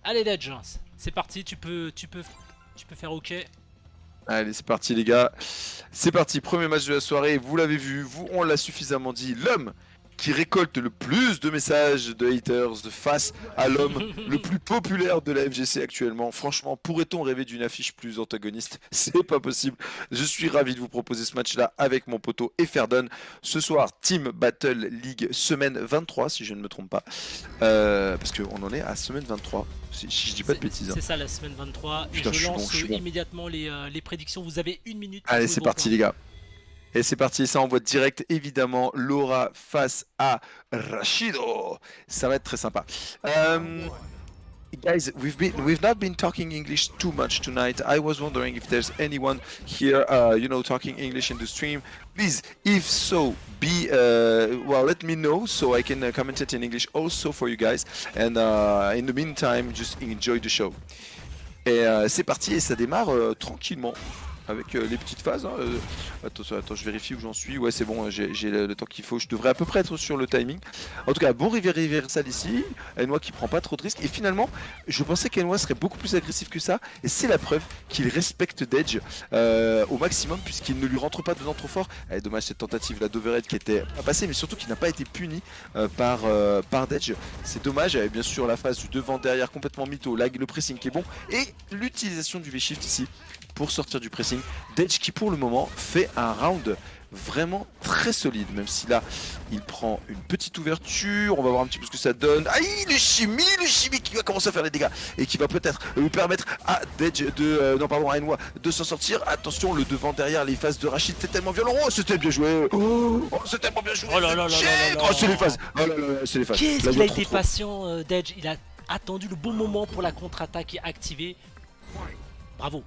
Allez Dedge, c'est parti, tu peux faire ok. Allez, c'est parti les gars. C'est parti, premier match de la soirée. Vous l'avez vu, vous on l'a suffisamment dit. L'homme qui récolte le plus de messages de haters face à l'homme le plus populaire de la FGC actuellement. Franchement, pourrait-on rêver d'une affiche plus antagoniste? C'est pas possible. Je suis ravi de vous proposer ce match-là avec mon poteau Eferdon. Ce soir, Team Battle League semaine 23, si je ne me trompe pas. Parce qu'on en est à semaine 23, si je dis pas de bêtises. C'est ça la semaine 23. Putain, Et je lance bon. immédiatement les prédictions. Vous avez 1 minute. Allez, c'est parti les gars. Et c'est parti, ça envoie direct évidemment Laura face à Rashido. Ça va être très sympa. Guys, we've not been talking English too much tonight. I was wondering if there's anyone here, talking English in the stream. Please, if so, let me know so I can comment it in English also for you guys. And in the meantime, just enjoy the show. Et c'est parti et ça démarre tranquillement. Avec les petites phases. Hein. Attends, je vérifie où j'en suis. Ouais, c'est bon, j'ai le temps qu'il faut. Je devrais à peu près être sur le timing. En tout cas, bon reversal ici. Enwa qui prend pas trop de risques. Et finalement, je pensais qu'Enwa serait beaucoup plus agressif que ça. Et c'est la preuve qu'il respecte Dedge au maximum, puisqu'il ne lui rentre pas dedans trop fort. Dommage cette tentative là d'overhead qui était pas passée, mais surtout qui n'a pas été puni par Dedge. C'est dommage. Bien sûr, la phase du devant-derrière complètement mytho. Le pressing qui est bon. Et l'utilisation du V-Shift ici pour sortir du pressing. Dedge qui pour le moment fait un round vraiment très solide, même si là il prend une petite ouverture. On va voir un petit peu ce que ça donne. Aïe, le chimie qui va commencer à faire des dégâts et qui va peut-être lui permettre à Dedge à Enwa de s'en sortir. Attention, le devant derrière, les phases de Rachid, c'est tellement violent. Oh, c'était bien joué. Oh, c'est tellement bien joué. Oh là là là là là. Oh, c'est les phases. Oh là là, c'est les phases. Qu'est-ce qu'il a été patient, Dedge. Il a attendu le bon moment pour la contre-attaque et activer. Bravo.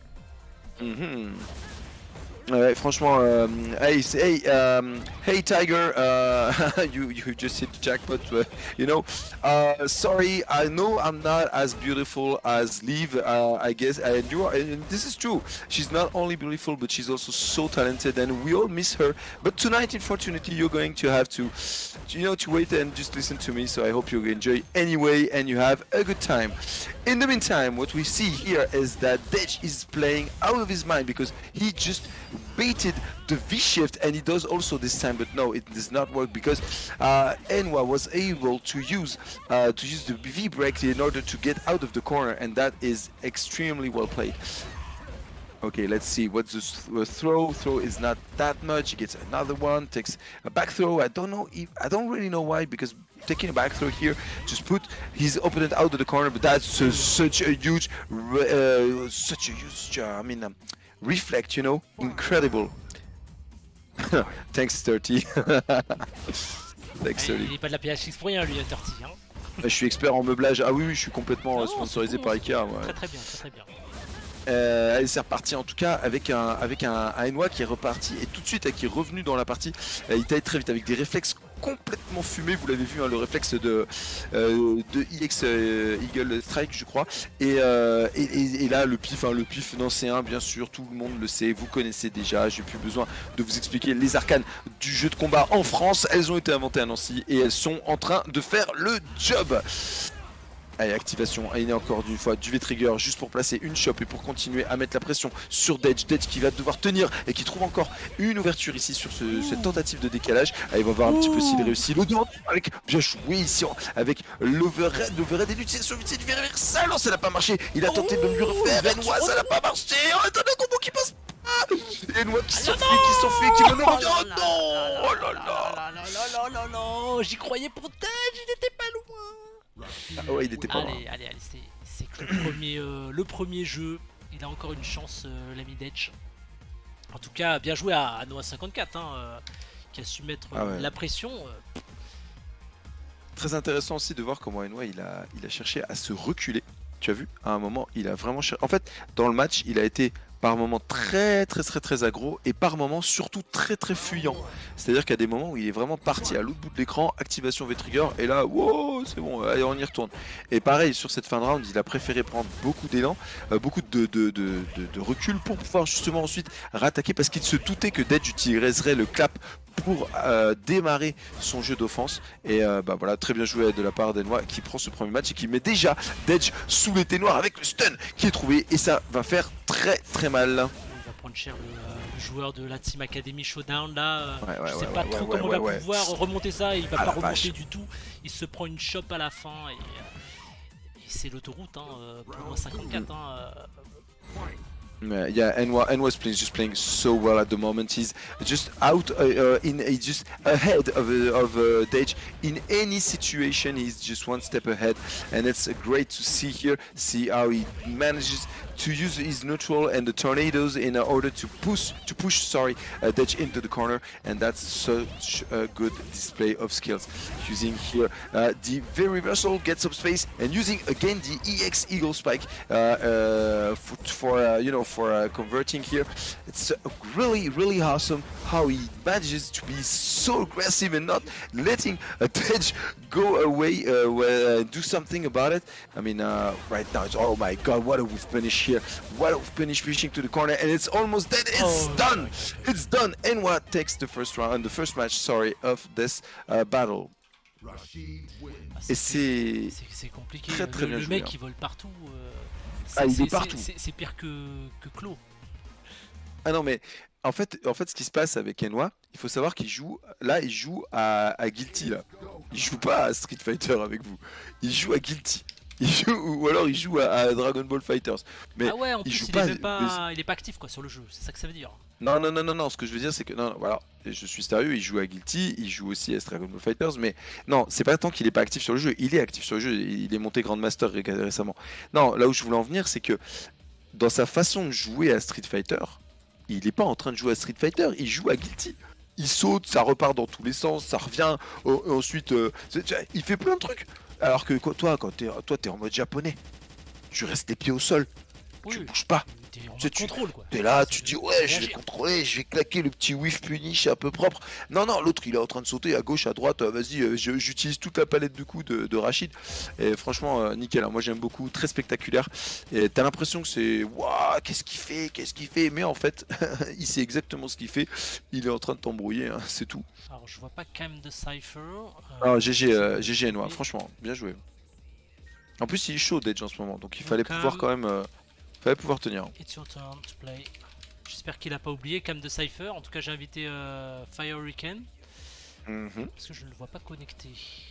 Ouais, franchement, hey Tiger, you just hit the jackpot, sorry, I know I'm not as beautiful as Liv, I guess, and this is true. She's not only beautiful, but she's also so talented, and we all miss her. But tonight, unfortunately, you're going to have to wait and just listen to me. So I hope you enjoy anyway, and you have a good time. In the meantime, what we see here is that Dedge is playing out of his mind because he just baited the V-shift, and he does also this time, but no, it does not work because Enwa was able to use the V-break in order to get out of the corner, and that is extremely well played. Okay, let's see what's the throw. Throw is not that much. He gets another one, takes a back throw. I don't really know why, because taking a back throw here just put his opponent out of the corner, but that's such a huge reflect, incredible. Thanks 30. Thanks 30. Il n'est pas de la PHX pour rien lui, 30. Hein. Je suis expert en meublage. Ah oui, je suis complètement sponsorisé par Ikea. Ouais. Très bien. Allez, c'est reparti en tout cas avec un Enwa qui est reparti et tout de suite qui est revenu dans la partie. Il taille très vite avec des réflexes complètement fumés, vous l'avez vu, hein, le réflexe de EX Eagle Strike, je crois. Et là le pif dans C1, bien sûr, tout le monde le sait, vous connaissez déjà, j'ai plus besoin de vous expliquer les arcanes du jeu de combat en France. Elles ont été inventées à Nancy et elles sont en train de faire le job. Allez, activation, et encore une fois du V-Trigger juste pour placer une chope et pour continuer à mettre la pression sur Dedge qui va devoir tenir et qui trouve encore une ouverture ici sur cette tentative de décalage. Allez, on va voir un petit peu s'il réussit. Le devant avec bien joué ici avec l'overhead et l'utilisation vite du reversal. Non, ça n'a pas marché. Il a tenté de lui refaire. Enwa, ça n'a pas marché. Oh, attendez, un combo qui passe pas. Enwa qui s'enfuit, qui me revient. Oh là là. Non, j'y croyais pour Dedge, il n'était pas loin. Ah ouais, il était pas loin. Allez, c'est que le premier jeu, il a encore une chance, l'ami Dedge. En tout cas, bien joué à Noah54, qui a su mettre la pression. Très intéressant aussi de voir comment Enwa il a cherché à se reculer. Tu as vu, à un moment, il a vraiment cherché. En fait, dans le match, il a été par moments très aggro et par moments surtout très fuyant. C'est-à-dire qu'il y a des moments où il est vraiment parti à l'autre bout de l'écran, activation V-Trigger, et là, wow, c'est bon, allez, on y retourne. Et pareil, sur cette fin de round, il a préféré prendre beaucoup d'élan, beaucoup de recul pour pouvoir justement ensuite rattaquer, parce qu'il se doutait que Dedge utiliserait le clap pour démarrer son jeu d'offense. Et bah voilà, très bien joué de la part d'Enwa qui prend ce premier match et qui met déjà Dej sous les ténoirs avec le stun qui est trouvé. Et ça va faire très très mal. Il va prendre cher le joueur de la Team Academy Showdown là. Je sais ouais, pas trop comment il va pouvoir remonter ça. Il va pas remonter vache. du tout. Il se prend une chope à la fin et c'est l'autoroute hein, pour 54. Yeah, Enwa's just playing so well at the moment. He's just out he's just ahead of Dej in any situation. He's just one step ahead, and it's great to see here. See how he manages to use his neutral and the tornadoes in order to push Dej into the corner, and that's such a good display of skills. Using here the very reversal, gets up space, and using again the EX Eagle Spike for converting here. It's really awesome how he manages to be so aggressive and not letting a Dej go away do something about it. I mean right now it's, oh my god, what a whiff finish here, what a finish pushing to the corner, and it's almost dead. It's done. It's done. Enwa takes the first round, the first match, sorry, of this battle. Et c'est compliqué. Très bien le joué, mec hein. il vole partout. Il est partout. C'est pire que Clo. Ah non mais en fait ce qui se passe avec Enwa, il faut savoir qu'il joue là, il joue à Guilty là. Il joue pas à Street Fighter avec vous. Il joue à Guilty. Ou alors il joue à Dragon Ball Fighters. Mais ah ouais, en plus joue il est pas actif quoi sur le jeu, c'est ça que ça veut dire. Non, ce que je veux dire c'est que non, voilà, je suis sérieux, il joue à Guilty, il joue aussi à Dragon Ball Fighters, mais non, c'est pas tant qu'il est pas actif sur le jeu, il est actif sur le jeu, il est monté Grandmaster récemment. Non, là où je voulais en venir, c'est que dans sa façon de jouer à Street Fighter, il est pas en train de jouer à Street Fighter, il joue à Guilty. Il saute, ça repart dans tous les sens, ça revient, ensuite il fait plein de trucs. Alors que toi t'es en mode japonais, tu restes les pieds au sol, tu bouges pas. T'es là, tu dis ouais, je vais contrôler, je vais claquer le petit whiff punish un peu propre. Non, l'autre il est en train de sauter à gauche, à droite, vas-y, j'utilise toute la palette de coups de Rachid. Et franchement, nickel, hein. Moi j'aime beaucoup, très spectaculaire. Et t'as l'impression que c'est waouh, qu'est-ce qu'il fait, mais en fait, il sait exactement ce qu'il fait. Il est en train de t'embrouiller, hein, c'est tout. Alors je vois pas Cam de Cypher. GG Enwa, franchement, bien joué. En plus il est chaud Dej en ce moment, donc il fallait pouvoir quand même. Fallait pouvoir tenir. It's your turn to play. J'espère qu'il a pas oublié Cam de Cypher. En tout cas, j'ai invité Fire Hurricane. Parce que je ne le vois pas connecté.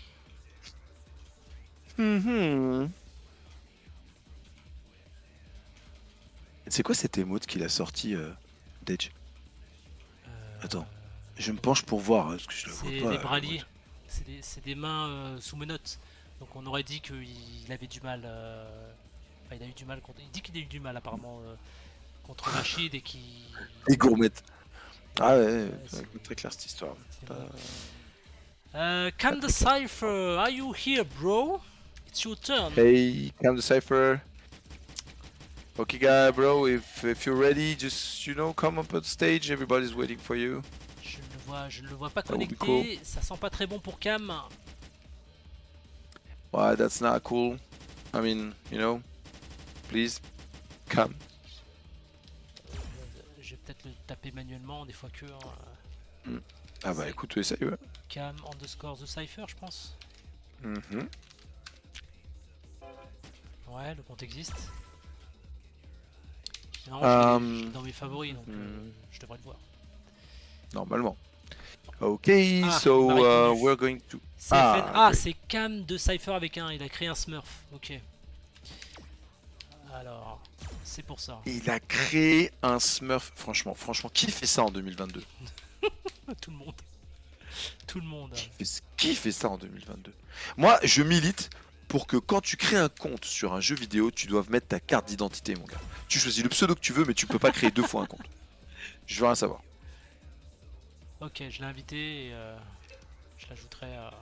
C'est quoi cette émote qu'il a sorti, Dej? Attends, je me penche pour voir parce que je le vois pas. C'est des bras liés. C'est des mains sous menottes. Donc on aurait dit qu'il avait du mal. Enfin, il a eu du mal contre. Il dit qu'il a eu du mal apparemment contre Rachid et qu'il. Et gourmette. Ah ouais, c'est très clair cette histoire. Cam the Cypher, are you here, bro? It's your turn. Hey, Cam the Cypher. Okay, guy, bro. If you're ready, just come up on stage. Everybody's waiting for you. Je ne le vois pas connecté. Cool. Ça sent pas très bon pour Cam. Why, that's not cool. I mean, please, Cam. Je vais peut-être le taper manuellement, des fois que. Ah bah écoute, essaye, ouais. Cam underscore the Cypher, je pense. Ouais, le compte existe. Non, je suis dans mes favoris, donc je devrais le voir. Normalement. Ok, so we're going to. C'est Cam de Cypher avec il a créé un Smurf. Ok. Alors, c'est pour ça. Il a créé un Smurf. Franchement, qui fait ça en 2022? Tout le monde. Tout le monde. Qui fait ça en 2022? Moi, je milite pour que quand tu crées un compte sur un jeu vidéo, tu dois mettre ta carte d'identité, mon gars. Tu choisis le pseudo que tu veux, mais tu peux pas créer 2 fois un compte. Je veux rien savoir. Ok, je l'ai invité et je l'ajouterai à...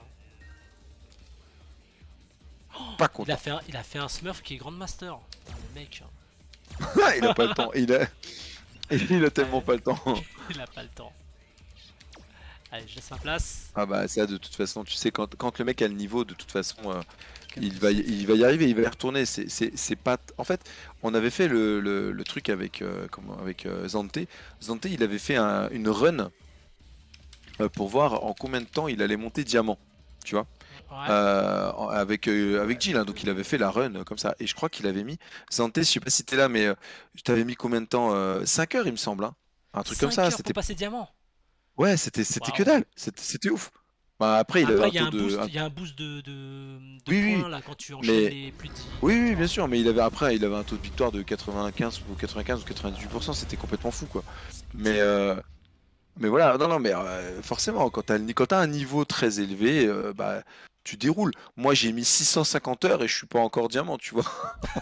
Pas content. Il a fait un Smurf qui est Grandmaster. Le mec. Il a pas le temps. Il a tellement pas le temps. Il a pas le temps. Allez, je laisse ma place. Ah bah ça, de toute façon, tu sais, quand le mec a le niveau, de toute façon, il va y arriver, il va y retourner. C'est pas. En fait, on avait fait le truc avec Zante. Zante, il avait fait une run. pour voir en combien de temps il allait monter diamant, tu vois. Ouais. Avec Jill, hein, donc il avait fait la run comme ça. Et je crois qu'il avait mis, Santé, je sais pas si t'es là, mais je t'avais mis combien de temps 5 heures, il me semble. Hein. Un truc comme 5 ça. heures pour C'était passer diamant. Ouais, c'était que Waouh. dalle. C'était ouf. Bah, après, il avait Après, un il y a taux un de. boost, il y a un boost de Oui, oui, points là quand tu enchaînes mais. les plus de 10 Oui, oui, bien victoires. sûr, mais il avait après, il avait un taux de victoire de 95 ou 98%, c'était complètement fou, quoi. C'est Mais, petit. mais voilà, non, non, mais forcément, quand t'as un niveau très élevé, bah, tu déroules. Moi, j'ai mis 650 heures et je suis pas encore diamant, tu vois.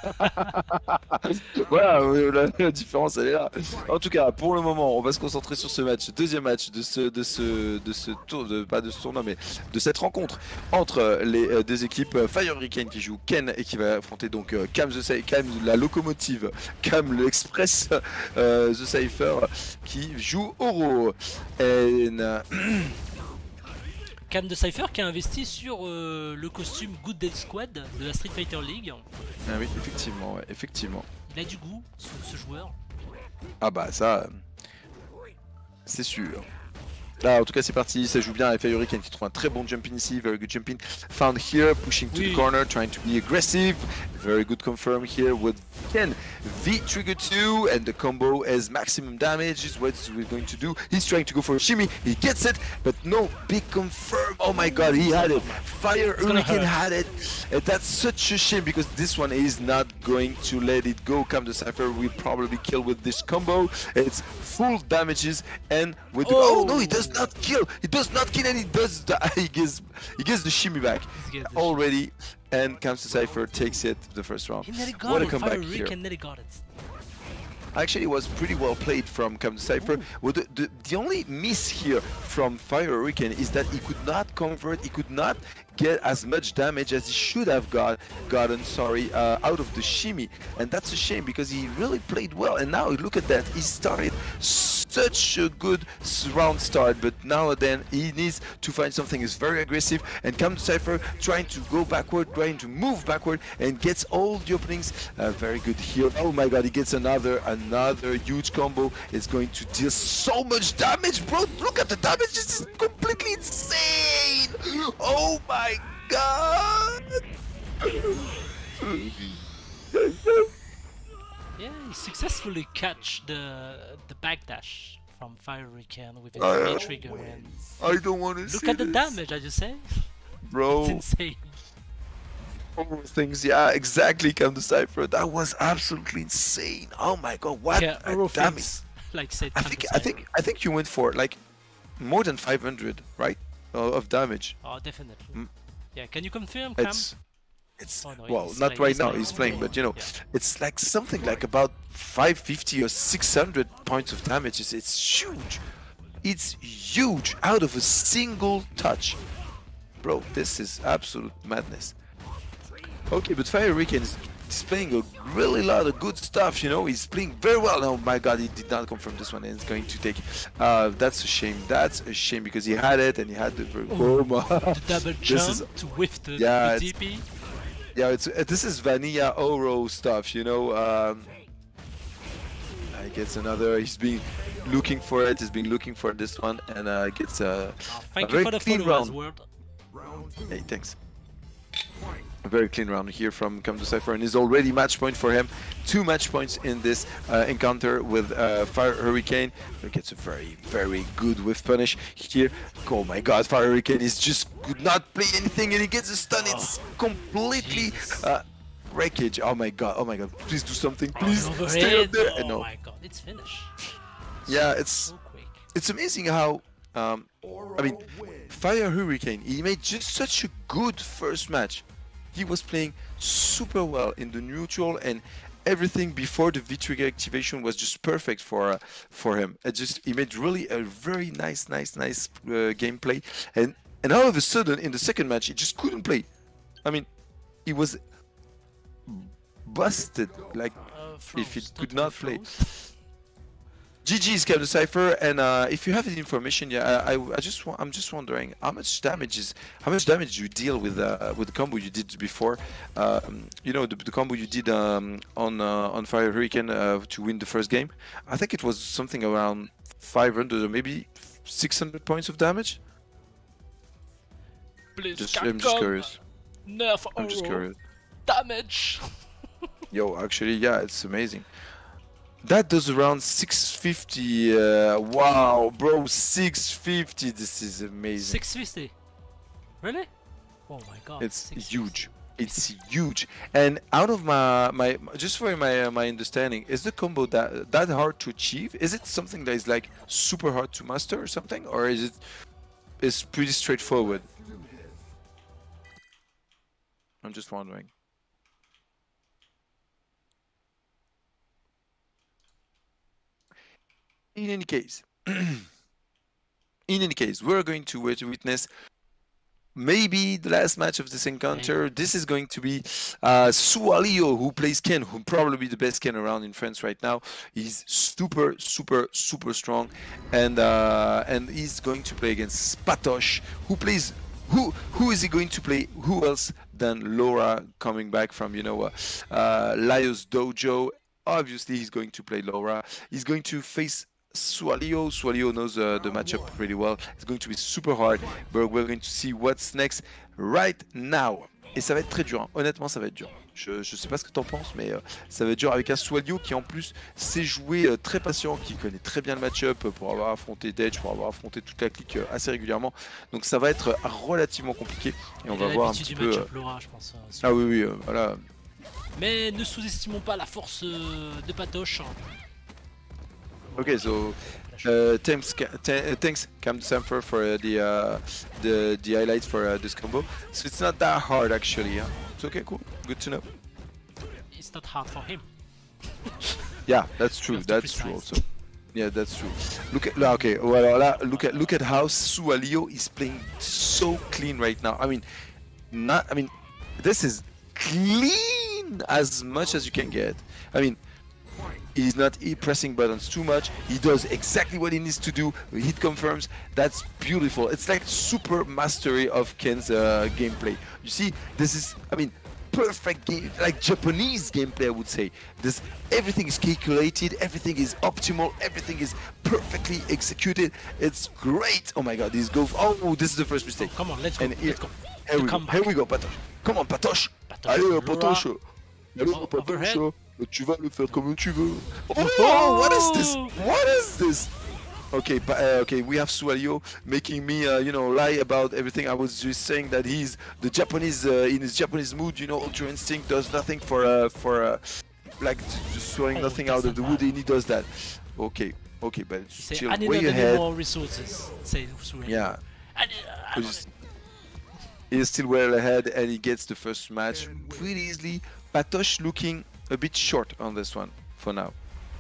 Voilà, la différence, elle est là. En tout cas, pour le moment, on va se concentrer sur ce match, deuxième match de ce tour, pas de ce tournoi, mais de cette rencontre entre les deux équipes. Fire Hurricane qui joue Ken et qui va affronter donc Cam la locomotive, Cam l'Express, The Cypher qui joue Oro. Cam de Cypher qui a investi sur le costume Good Day Squad de la Street Fighter League. Ah oui, effectivement, ouais, effectivement. Il a du goût, ce joueur. Ah bah ça, c'est sûr. Là, en tout cas, c'est parti, ça joue bien avec Fire Hurricane qui trouve un très bon jumping ici. Very good jumping. Found here, pushing to the corner, trying to be aggressive. Very good confirm here with Ken. V trigger 2, and the combo has maximum damage, is what we're going to do. He's trying to go for a shimmy, he gets it, but no big confirm. Oh my god, he had it. Fire Hurricane had it. And that's such a shame because this one is not going to let it go. Cam the Cypher will probably kill with this combo. It's full damages and with the, oh no, he does not kill. He does not kill and he does the, he gets the shimmy back already. And Cam the Cypher takes it the first round. What a comeback here. Got it. Actually, it was pretty well played from Cam the Cypher. Well, the only miss here from Fire Hurricane is that he could not convert, he could not get as much damage as he should have gotten out of the shimmy, and that's a shame because he really played well. And now look at that, he started such a good round start, but now and then he needs to find something. He's very aggressive, and Cam the Cypher trying to go backward, trying to move backward, and gets all the openings. Very good here. Oh my god, he gets another huge combo. It's going to deal so much damage, bro. Look at the damage, this is completely insane. Oh my god. Yeah, he successfully catch the backdash from Fire Hurricane with his trigger. And I don't want to look at the damage, I just say. Bro. It's insane. Things, yeah, exactly, Cam the Cypher. That was absolutely insane. Oh my god, what damage! Like said, I think you went for like more than 500, right, of damage. Oh, definitely. Yeah, can you confirm, Cam? It's oh, no, well, not right now. He's playing, but you know, it's like something like about 550 or 600 points of damage. It's huge. It's huge out of a single touch, bro. This is absolute madness. Okay, but Fire Hurricane is displaying a really lot of good stuff, you know, he's playing very well. Oh my god, he did not confirm this one and it's going to take, that's a shame because he had it and he had the, the double jump to whiff the DP. Yeah, this is vanilla Oro stuff, you know. He gets another, he's been looking for it, he's been looking for this one and gets a very clean round. Hey, thanks. A very clean round here from Cam the Cypher, and is already match point for him. 2 match points in this encounter with Fire Hurricane. He gets a very, very good whiff punish here. Oh my god, Fire Hurricane is just could not play anything and he gets a stun. It's completely wreckage. Oh my god, please do something, please stay up there. Oh my god, it's finished. Yeah, it's amazing how I mean, Fire Hurricane, he made just such a good first match. He was playing super well in the neutral, and everything before the V-Trigger activation was just perfect for him. He made really a very nice gameplay, and all of a sudden in the second match he just couldn't play. I mean, he was busted, like if he could not play. GG's Cam the Cypher, and if you have any information, yeah, I'm just wondering how much damage you deal with the combo you did before. You know, the combo you did on Fire Hurricane to win the first game. I think it was something around 500 or maybe 600 points of damage? Please, I'm just curious. Nerf I'm just curious. Damage. Yo, actually, yeah, it's amazing. That does around 650. Wow, bro, 650. This is amazing. 650. Really? Oh my god. It's huge. It's huge. And out of my just for my understanding, is the combo that hard to achieve? Is it something that is like super hard to master or something, or is it's pretty straightforward? I'm just wondering. In any case, we're going to witness maybe the last match of this encounter. This is going to be Sualio, who plays Ken, who probably the best Ken around in France right now. He's super strong, and he's going to play against Patosh, who plays. Who is he going to play? Who else than Laura, coming back from Lio's dojo? Obviously, he's going to play Laura. He's going to face Sualio. Sualio knows the matchup pretty well. It's going to be super hard, but we're going to see what's next right now. Et ça va être très dur, hein. Honnêtement ça va être dur. Je sais pas ce que t'en penses, mais ça va être dur avec un Sualio qui en plus sait jouer très patient, qui connaît très bien le match-up pour avoir affronté Deitch, pour avoir affronté toute la clique assez régulièrement. Donc ça va être relativement compliqué et on va voir un petit peu... Laura, je pense, ah oui, voilà. Mais ne sous-estimons pas la force de Patosh. Okay, so thanks Cam Samper for the highlights for this combo. So it's not that hard actually. Huh? It's okay, cool, good to know. It's not hard for him. Yeah, that's true. That's true also. Yeah, that's true. Look at okay. Well, look at how Sualio is playing so clean right now. I mean, this is clean as much as you can get. I mean. He's not pressing buttons too much. He does exactly what he needs to do. Hit confirms. That's beautiful. It's like super mastery of Ken's gameplay. You see, this is, perfect game, like Japanese gameplay, I would say. Everything is calculated, everything is optimal, everything is perfectly executed. It's great. Oh my god, these go. Oh, this is the first mistake. Oh, come on, let's go. Here we go, Patosh. Come on, Patosh. Allez, Patosh. Allez, Patosh. Tu vas le faire comme tu veux. Oh, what is this? What is this? Okay, okay, we have Sualio making me, lie about everything. I was just saying that he's the Japanese, in his Japanese mood, Ultra Instinct does nothing for like just throwing nothing out of the wood, and he does that. Okay, but it's still way ahead. More resources, say Sualio. Yeah. He's still well ahead, and he gets the first match pretty easily. Patosh looking a bit short on this one for now.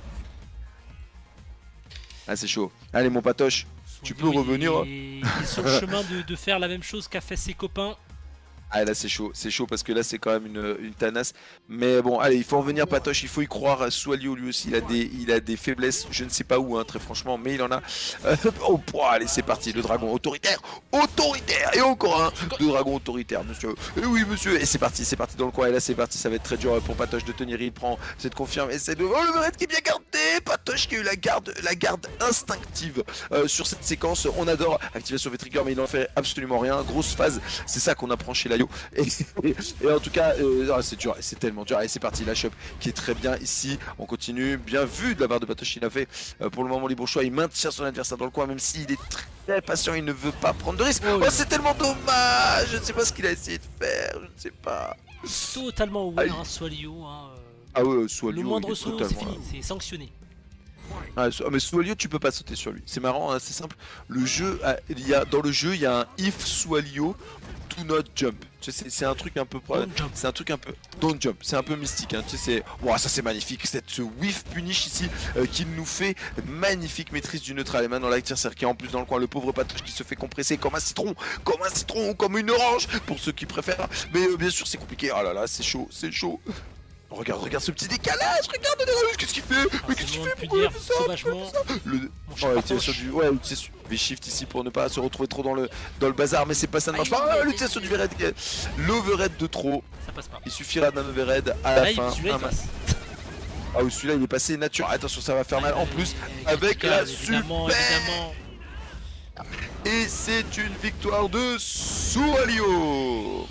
Ah, c'est chaud. Allez, mon Patosh, tu peux revenir. Il est sur le chemin de faire la même chose qu'a fait ses copains. Ah, là c'est chaud parce que là c'est quand même une tanasse. Mais bon, allez, il faut revenir Patosh, il faut y croire. Sualio lui aussi, il a des faiblesses, je ne sais pas où, hein, très franchement, mais il en a. Oh, allez, c'est parti, le dragon autoritaire, et encore un, le dragon autoritaire, monsieur. Et oui, monsieur, et c'est parti dans le coin, et là c'est parti, ça va être très dur pour Patosh de tenir, il prend cette confiance, et c'est de. Oh, le Verred qui est bien gardé, Patosh qui a eu la garde instinctive sur cette séquence, on adore. Activation V-Trigger, mais il n'en fait absolument rien, grosse phase, c'est ça qu'on apprend chez Laio. Et en tout cas, c'est dur, c'est tellement dur. Allez, c'est parti, la shop qui est très bien ici. On continue, bien vu de la part de Patosh. Il a fait pour le moment libre choix. Il maintient son adversaire dans le coin, même s'il est très patient. Il ne veut pas prendre de risque. Oh, c'est tellement dommage. Je ne sais pas ce qu'il a essayé de faire. Je ne sais pas. Totalement ouvert, hein, Sualio. Ah ouais, Sualio. Le moindre saut, c'est fini, c'est sanctionné. Ah, mais Sualio, tu peux pas sauter sur lui. C'est marrant, hein, c'est simple. Le jeu, dans le jeu, il y a un if Sualio do not jump. Tu sais, c'est un truc un peu c'est un truc un peu don't jump, c'est un peu mystique, hein. Tu sais, wow, ça c'est magnifique, cette whiff punish ici qu'il nous fait, magnifique maîtrise du neutral. Et maintenant l'adversaire qui est en plus dans le coin, le pauvre Patosh qui se fait compresser comme un citron ou comme une orange pour ceux qui préfèrent. Mais bien sûr c'est compliqué. Oh là là, c'est chaud. Regarde ce petit décalage, regarde, qu'est-ce qu'il fait? Mais qu'est-ce qu'il fait? Pourquoi il fait ça? Sauvagement. Ouais, V-shift ici pour ne pas se retrouver trop dans le bazar, mais c'est pas ça, ne marche pas. L'utilisation du Verred, l'overhead de trop. Ça passe pas. Il suffira d'un overhead à la fin. Ah oui, celui-là il est passé naturel. Attention, ça va faire mal en plus avec la super. Et c'est une victoire de Sualio.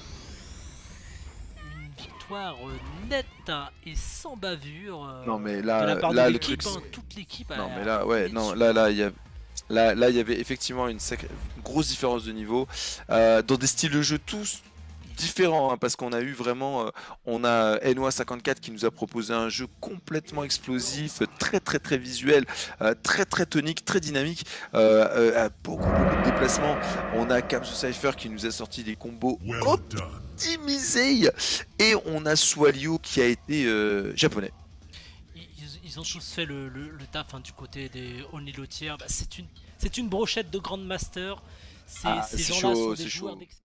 Une victoire nette et sans bavure. Non mais de la là, part là de le l'équipe, truc. toute l'équipe. Non mais là, ouais, non, là, il y a. Là, il y avait effectivement une grosse différence de niveau dans des styles de jeu tous différents, hein, parce qu'on a eu vraiment, on a Noah54 qui nous a proposé un jeu complètement explosif, très visuel, très tonique, très dynamique, beaucoup de déplacements. On a Caps the Cypher qui nous a sorti des combos optimisés, et on a Swalio qui a été japonais. Ils ont tous fait le taf, hein, du côté des Only Lotiers. Bah, c'est une brochette de Grandmaster. Ces gens-là sont des joueurs d'exception.